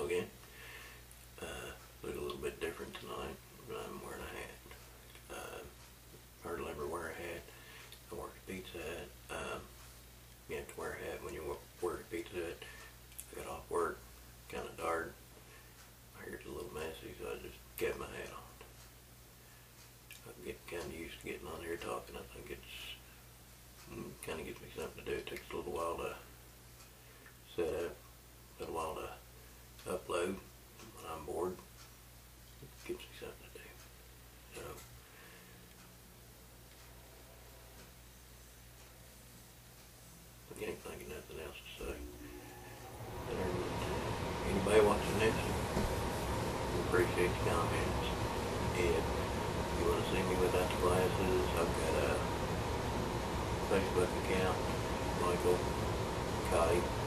again. Look a little bit different tonight, but I'm wearing a hat. Hardly ever wear a hat. I work at Pizza Hut. You have to wear a hat when you work at Pizza Hut. I got off work, kind of dark. My hair's a little messy, so I just kept my hat on. I get kind of used to getting on here talking. I think it's kind of gives me something to do. It takes a little while to set up, a little while to upload. When I'm bored, it gives me something to do. So, I can't think of nothing else to say. Anybody watching this, we appreciate the comments. If you want to see me without the glasses, I've got a Facebook account, Michael Cotty.